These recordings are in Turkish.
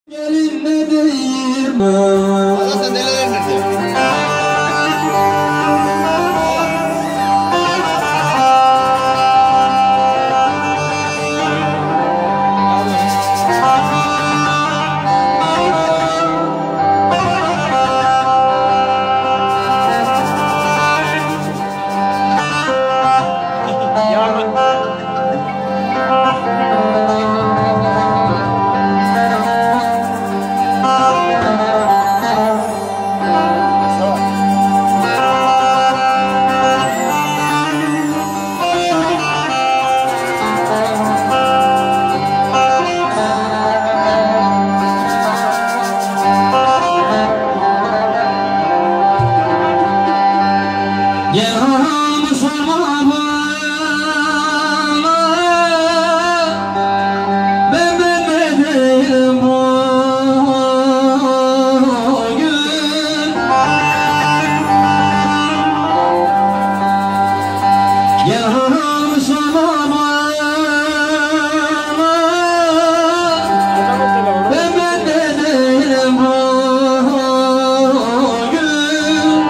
Gelin ne diyeyim? Allah sen neler indirdi? Yaramı sorma bana, ben değilim bugün. Yaramı sorma bana, ben değilim bugün.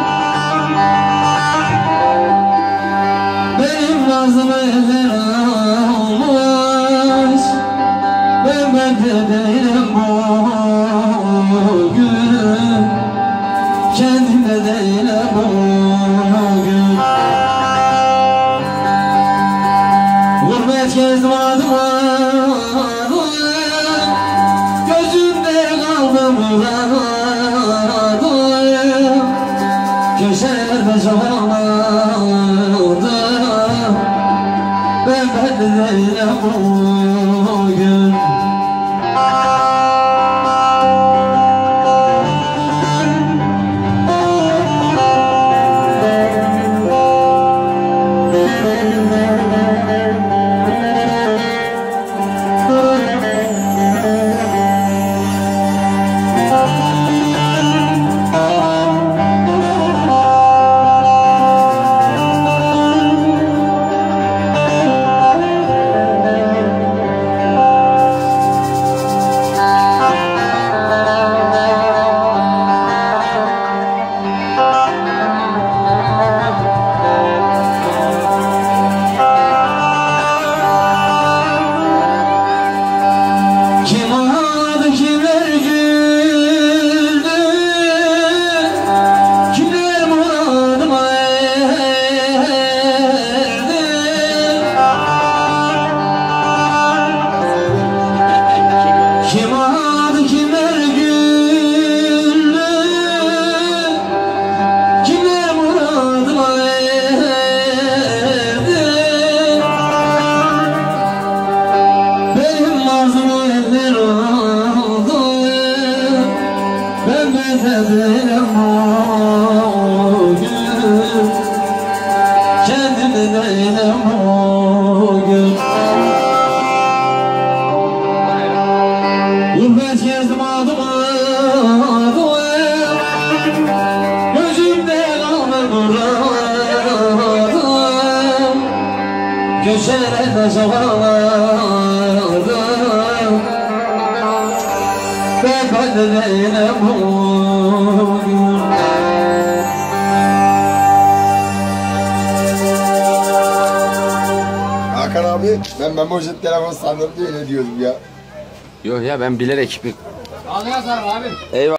Benim lazım eller olmuş, ben değilim bugün, kendimde değilim bugün. Gurbet gezdim adım adım, gözümde kaldım buradım, köşelerde çoğaldım, ben değilim bugün. Kim ağladı, kimler güldü, kimler muradıma erdi. Kim ağladı, kimler güldü, kimler muradıma erdi. Benim mazlum eller oldu, ben değilim bugün, kendimde değilim bugün. Gurbet gezdim adım adım, gözümde kaldı buradım, köşelerde çoğaladım, ben değilim bugün. Hakan abi ben Memojet telefon sandım diye ne diyordum ya. Yok ya ben bilerek bir... Ağzına sarıl abi. Eyvallah.